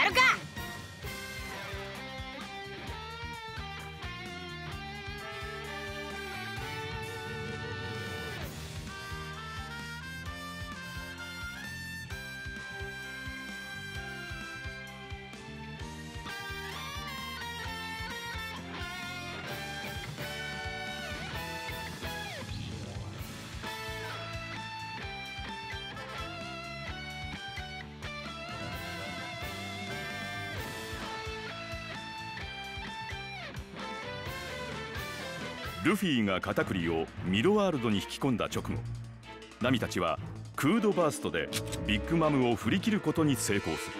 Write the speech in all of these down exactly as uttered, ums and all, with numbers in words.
うか。 ルフィがカタクリをミドワールドに引き込んだ直後、ナミたちはクードバーストでビッグ・マムを振り切ることに成功する。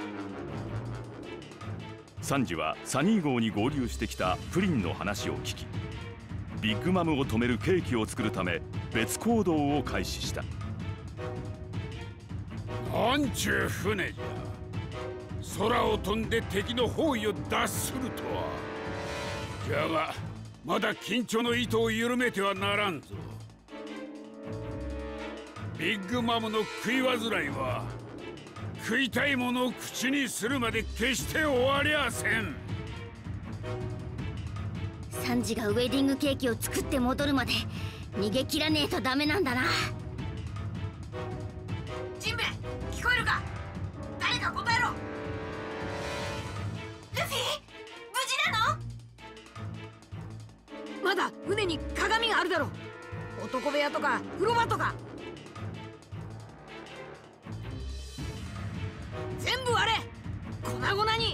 サンジはサニー号に合流してきたプリンの話を聞き、ビッグ・マムを止めるケーキを作るため別行動を開始した。 なんちゅう船じゃ。空を飛んで敵の包囲を脱するとは。じゃがまだ緊張の糸を緩めてはならんぞ。ビッグ・マムの食い煩いは食いたいものを口にするまで決して終わりゃせん。 サンジがウェディングケーキを作って戻るまで逃げ切らねえとダメなんだな。 ジンベエ、聞こえるか？誰か答えろ。ルフィ、無事なの？まだ船に鏡があるだろう。男部屋とか風呂場とか全部割れ、粉々に。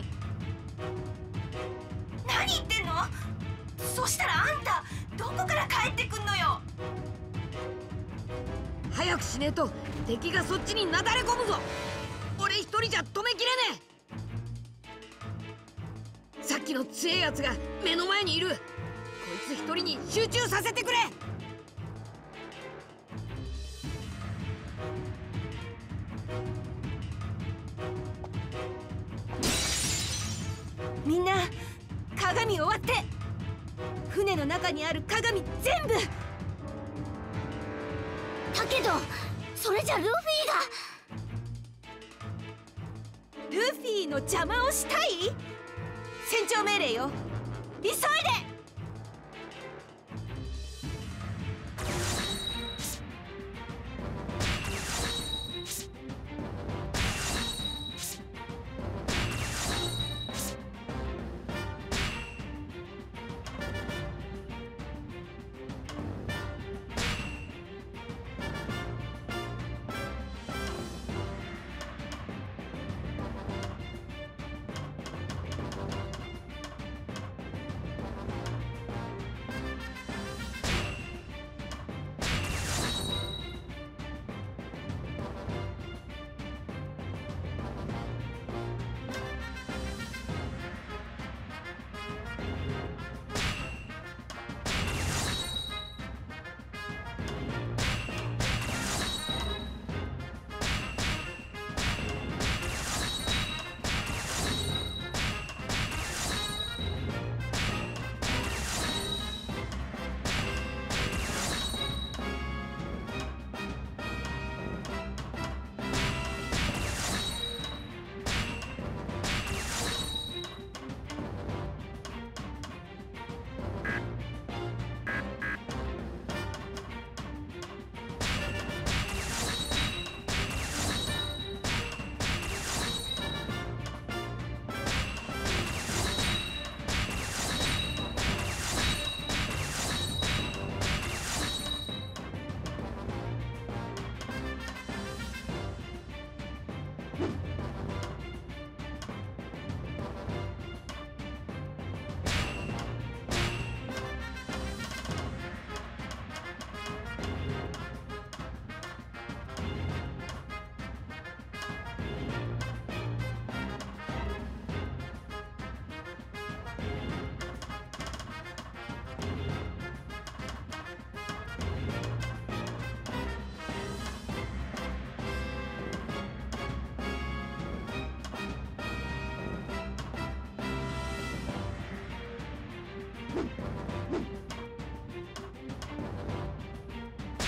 何言ってんの？そしたらあんたどこから帰ってくんのよ。早くしねえと敵がそっちになだれ込むぞ。俺一人じゃ止めきれねえ。さっきの強いやつが目の前にいる。こいつ一人に集中させてくれ。みんな鏡を割って。船の中にある鏡全部。 だけどそれじゃルフィが。 ルフィの邪魔をしたい？船長命令よ。急いで。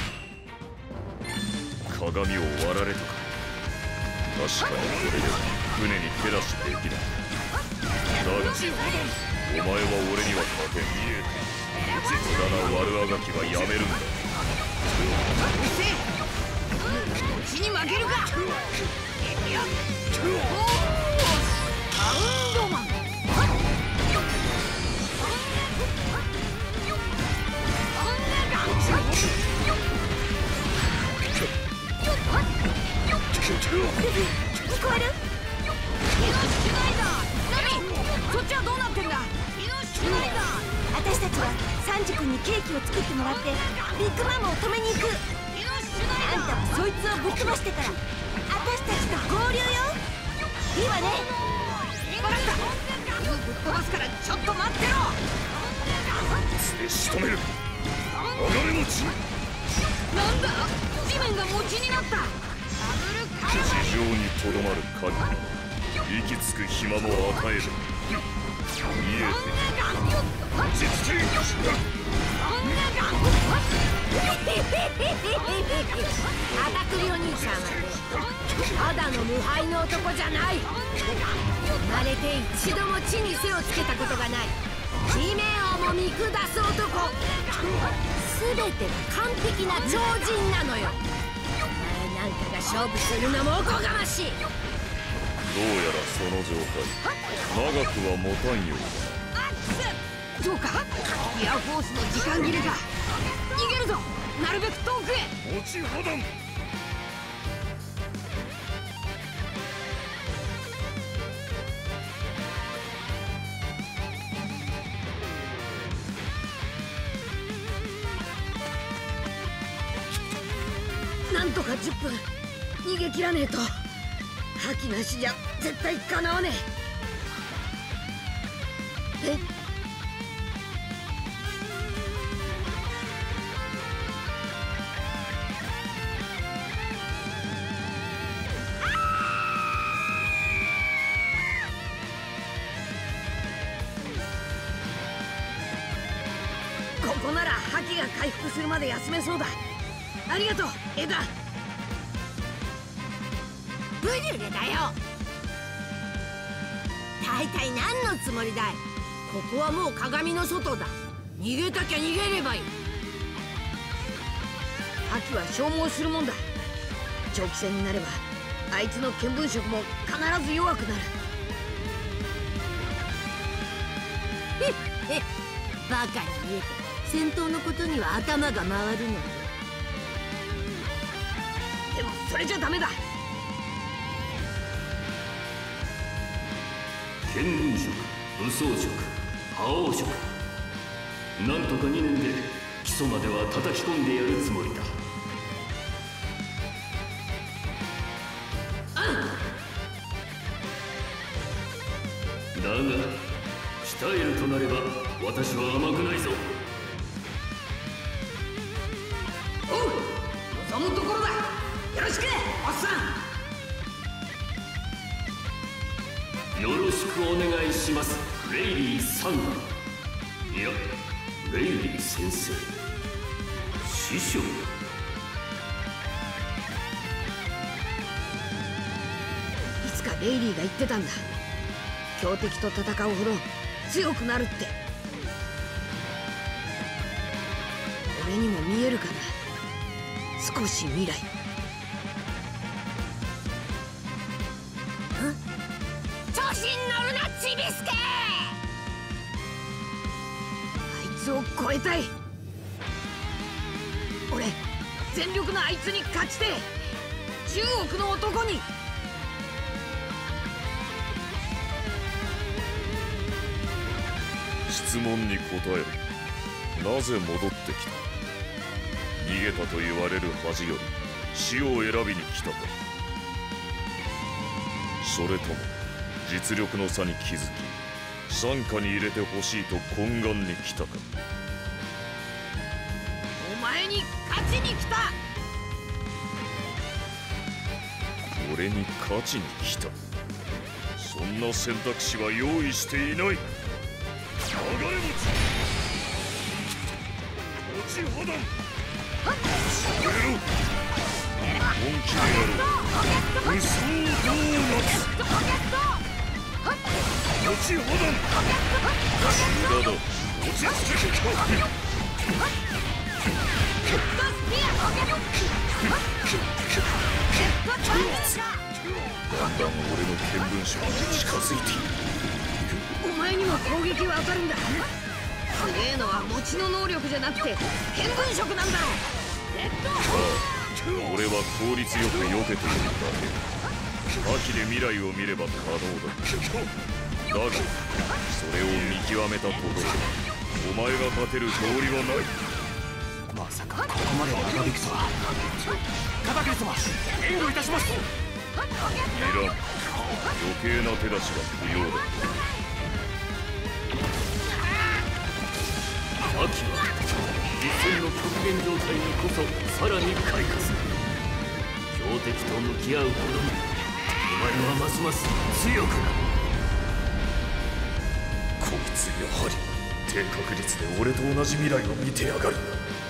鏡を割られたか。確かにこれでは船に手出しできない。だがお前は俺には勝てん。無駄な悪あがきはやめるんだ。 うるせえ、うちに負けるか。いや、おお、パウンドマン。 聞こえる？ そっちはどうなってんだ？ 私たちはサンジ君にケーキを作ってもらってビッグマムを止めに行く。あんたはそいつをぶっ飛ばしてから私たちと合流よ。いいわね。 分かった。犬ぶっ飛ばすからちょっと待ってろ。 仕留める。流れ餅。 なんだ？地面が餅になった。 地上にとどまる限り息つく暇も与える。見えて実践片栗お兄ちゃんはね、ただの無敗の男じゃない。生まれて一度も地に背をつけたことがない地面をも見下す男。全てが完璧な超人なのよ。お前なんかが勝負するのもおこがましい。 どうやらその状態長くは持たんようだ。そうか、エアフォースの時間切れか。逃げるぞ、なるべく遠くへ。 持ち破断。 なんとかじゅっぷん逃げ切らねえと。覇気なしじゃ絶対かなわねえ。え、ここなら覇気が回復するまで休めそうだ。ありがとう、エダ。 ブリュレだよ。大体何のつもりだい。ここはもう鏡の外だ。逃げたきゃ逃げればいい。 覇気は消耗するもんだ。長期戦になればあいつの見聞色も必ず弱くなる。 へっへっ、バカに見えて戦闘のことには頭が回るのよ。 でもそれじゃダメだ。 見聞色、武装色、覇王色、なんとかにねんで基礎までは叩き込んでやるつもりだ。だが鍛えるとなれば私は甘くないぞ。 おう、望むところだ。よろしくおっさん。 よろしくお願いします、レイリーさん。いや、レイリー先生。師匠。 いつかレイリーが言ってたんだ。強敵と戦うほど強くなるって。俺にも見えるかな、少し未来。 調子に乗るな、チビスケ。 あいつを超えたい。俺全力のあいつに勝ちてえ。じゅうおくの男に。 質問に答える。なぜ戻ってきた。逃げたと言われる恥より死を選びに来たか。それとも実力の差に気づき傘下に入れてほしいと懇願に来たか。 お前に勝ちに来た。 俺に勝ちに来た。そんな選択肢は用意していない。流れ持ち持ち破断。やめろ。 気でやろう。無双ドーナツ後ほど無駄だ。落ち着け。だんだん俺の見聞色に近づいている。 お前にも攻撃は当たるんだ。すげえのは持ちの能力じゃなくて見聞色なんだろ。 俺は効率よく避けているだけ。覇気で未来を見れば可能だ。だがそれを見極めたところお前が勝てる道理はない。 まさかここまで長引くとは。片桐様、援護いたします。 いらん。余計な手出しは不要だ。 覇気は実戦の極限状態にこそさらに開花する。強敵と向き合うほどにお前はますます強くなる。 こいつやはり低確率で俺と同じ未来を見てやがる。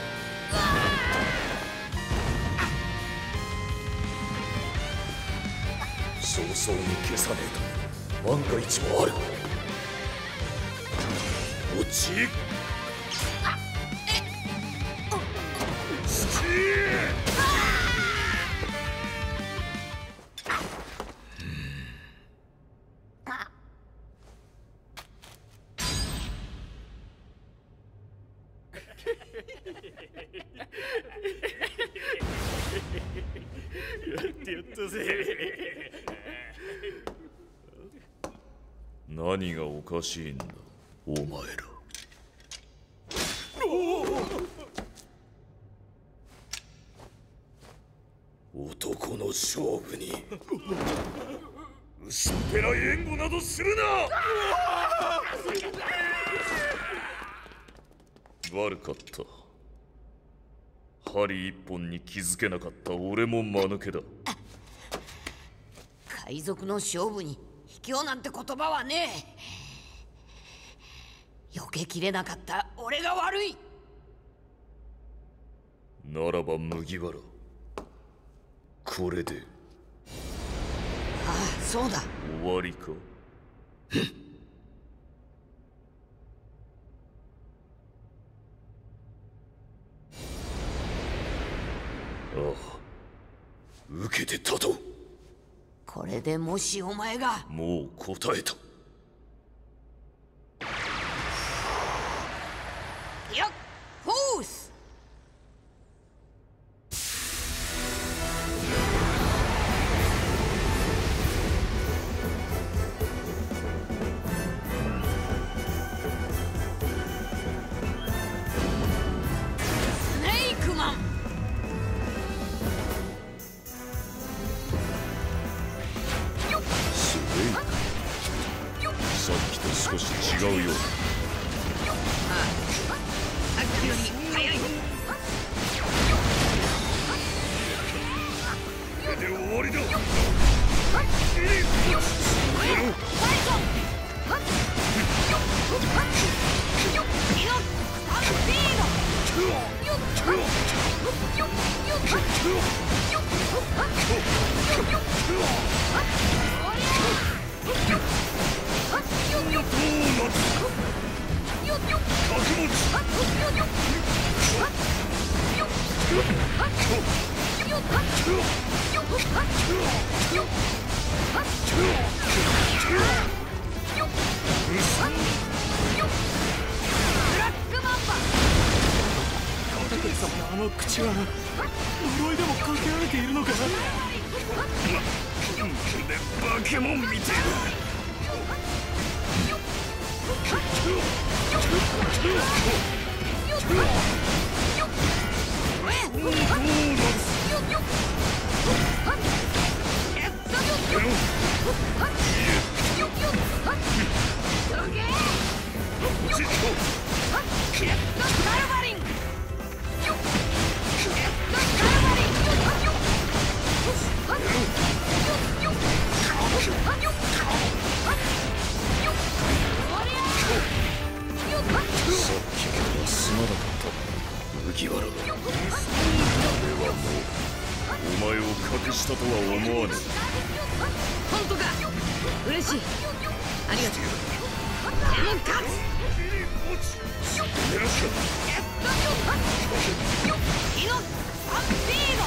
早々に消さねえと万が一もある。落ちやってやったぜ。 何がおかしいんだお前ら。男の勝負に薄っぺらい援護などするな。悪かった。針一本に気づけなかった俺も間抜けだ。 海賊の勝負に卑怯なんて言葉はねえ。避けきれなかった俺が悪い。 ならば麦わら、これでああ、そうだ。 終わりか。ああ、受けて立とう。 これでもしお前が。 もう答えた。 よっ、フォース。スネークマン。 さっきと少し違うようだ。 さっきより早い。 これで終わりだ。 片桐様のあの口は呪いでもかけられているのか。 バケモンみてえだ。すまなかった麦わら。俺は得したとは思わぬ。 本当か。嬉しい。ありがとう。ジェムカツ。イノサンピー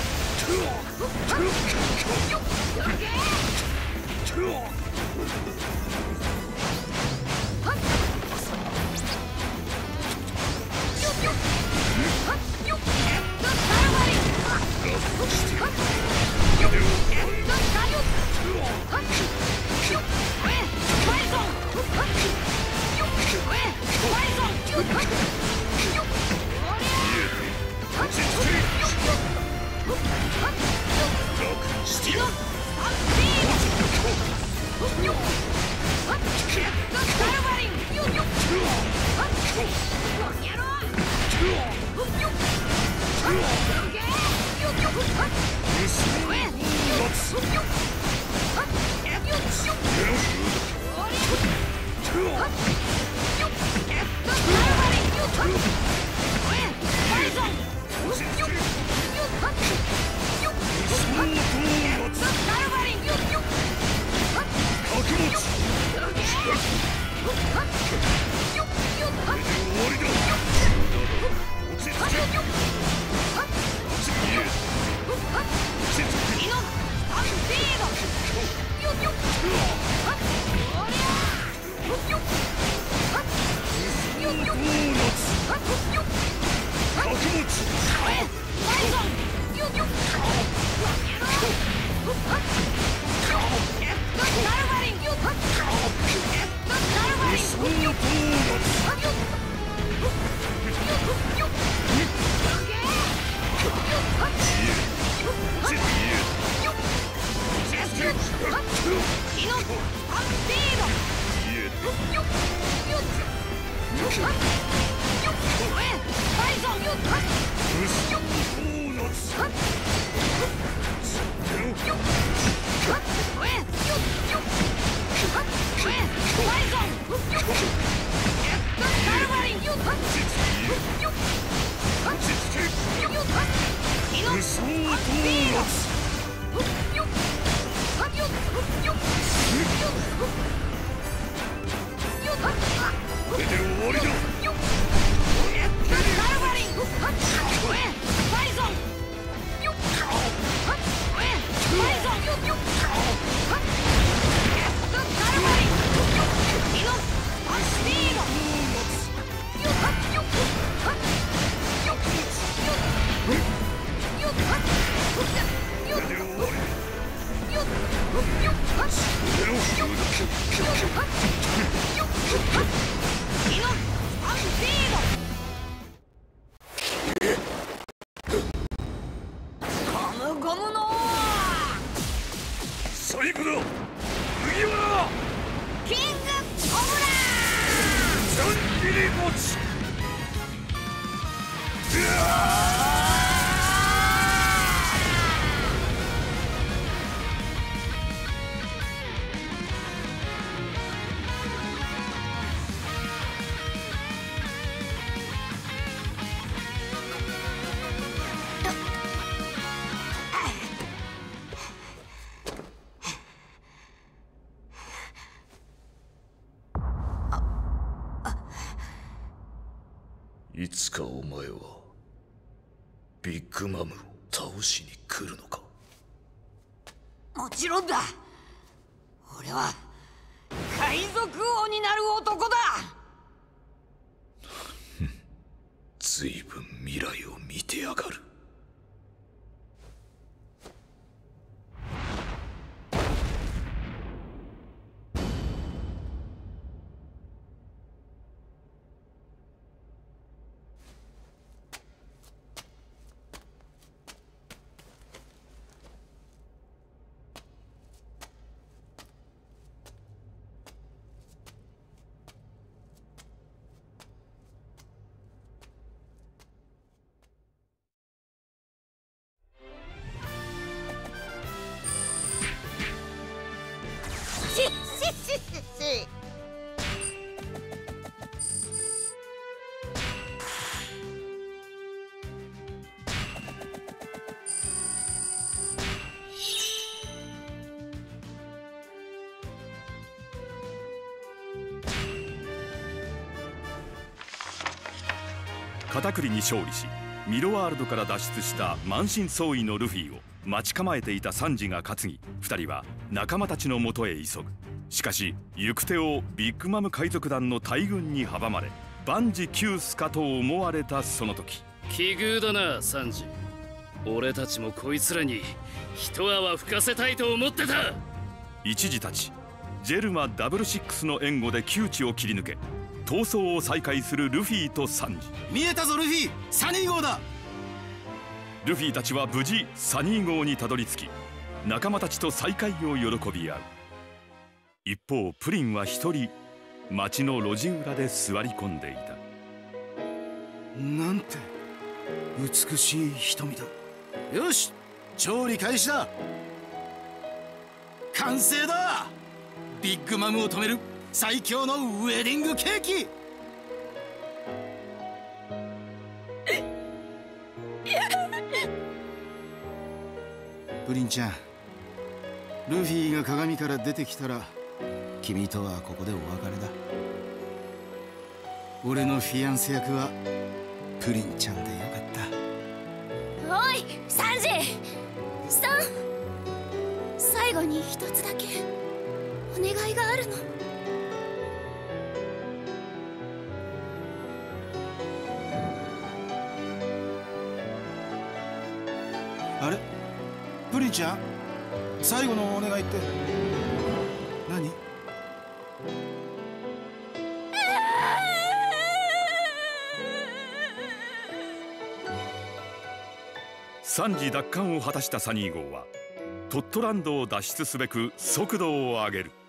いつかお前はビッグマムを倒しに来るのか。 もちろんだ。俺は海賊王になる男だ。 ずいぶん未来を見てやがる。 カタクリに勝利しミロワールドから脱出した満身創痍のルフィを待ち構えていたサンジが担ぎ、ふたりは仲間たちのもとへ急ぐ。しかし行く手をビッグマム海賊団の大軍に阻まれ万事休すかと思われたその時、 奇遇だなサンジ。俺たちもこいつらに一泡吹かせたいと思ってた。 一時たちジェルマダブルシックスの援護で窮地を切り抜け逃走を再開するルフィとサンジ。 見えたぞルフィ、サニー号だ。 ルフィたちは無事サニー号にたどり着き仲間たちと再会を喜び合う。一方プリンは一人町の路地裏で座り込んでいた。 なんて美しい瞳だ。よし、調理開始だ。完成だ。ビッグマムを止める最強のウェディングケーキ。プリンちゃん、ルフィが鏡から出てきたら君とはここでお別れだ。俺のフィアンセ役はプリンちゃんでよかった。 おいサンジさん、最後に一つだけお願いがあるの。 あれプリンちゃん、最後のお願いって何？ 三次奪還を果たしたサニー号はトットランドを脱出すべく速度を上げる。